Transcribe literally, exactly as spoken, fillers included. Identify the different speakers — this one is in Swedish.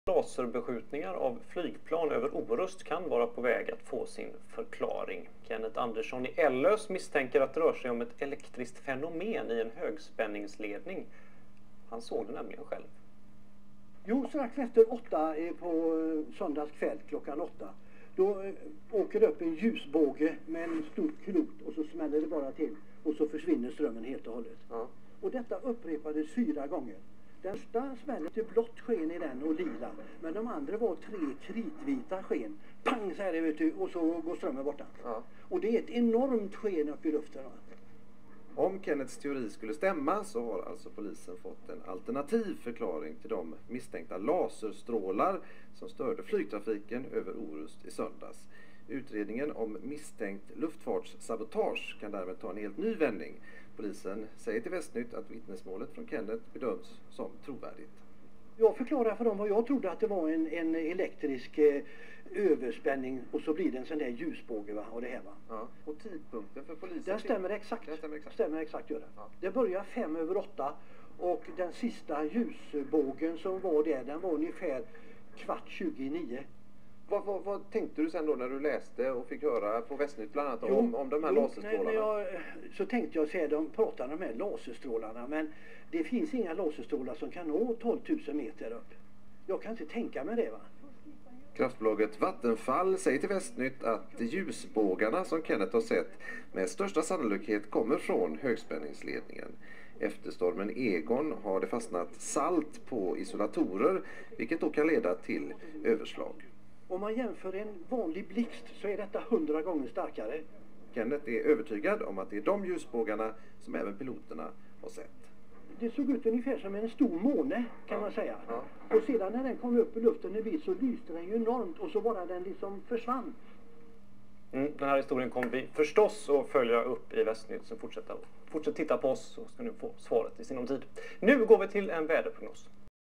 Speaker 1: Laserbeskjutningar av flygplan över Orust kan vara på väg att få sin förklaring. Kenneth Andersson i Ellös misstänker att det rör sig om ett elektriskt fenomen i en högspänningsledning. Han såg det nämligen själv.
Speaker 2: Jo, strax efter åtta på söndagskväll klockan åtta. Då åker det upp en ljusbåge med en stor klot och så smäller det bara till. Och så försvinner strömmen helt och hållet. Ja. Och detta upprepades fyra gånger. Den största smällen till blått sken i den och lila. Men de andra var tre kritvita sken. Pang, så här det, vet du, och så går strömmen borta. Ja. Och det är ett enormt sken upp i luften.
Speaker 3: Om Kenneths teori skulle stämma så har alltså polisen fått en alternativ förklaring till de misstänkta laserstrålar som störde flygtrafiken över Orust i söndags. Utredningen om misstänkt luftfartssabotage kan därmed ta en helt ny vändning. Polisen säger till Västnytt att vittnesmålet från Kenneth bedöms som trovärdigt.
Speaker 2: Jag förklarar för dem vad jag trodde att det var en, en elektrisk eh, överspänning och så blir det en sån där ljusbåge, va, och det här, va.
Speaker 3: Ja. Och tidpunkten för polisen?
Speaker 2: Den stämmer exakt. Den stämmer exakt. Stämmer exakt gör det. Ja. Det börjar fem över åtta och den sista ljusbågen som var där, den var ungefär kvart tjugonio.
Speaker 3: Vad, vad, vad tänkte du sen då när du läste och fick höra på Västnytt bland annat om, om de här jo, laserstrålarna?
Speaker 2: Nej, jag, så tänkte jag säga, de pratar om de här laserstrålarna, men det finns inga laserstrålar som kan nå tolv tusen meter upp. Jag kan inte tänka mig det, va?
Speaker 3: Kraftbolaget Vattenfall säger till Västnytt att ljusbågarna som Kenneth har sett med största sannolikhet kommer från högspänningsledningen. Efter stormen Egon har det fastnat salt på isolatorer, vilket då kan leda till överslag.
Speaker 2: Om man jämför en vanlig blixt så är detta hundra gånger starkare.
Speaker 3: Kenneth är övertygad om att det är de ljusbågarna som även piloterna har sett.
Speaker 2: Det såg ut ungefär som en stor måne, kan ja. man säga. Ja. Och sedan när den kom upp i luften en bit så lyste den ju enormt och så bara den liksom försvann.
Speaker 1: Mm, den här historien kommer vi förstås att följa upp i Västnytt, så fortsätt, fortsätt titta på oss så ska ni få svaret i sinom tid. Nu går vi till en väderprognos.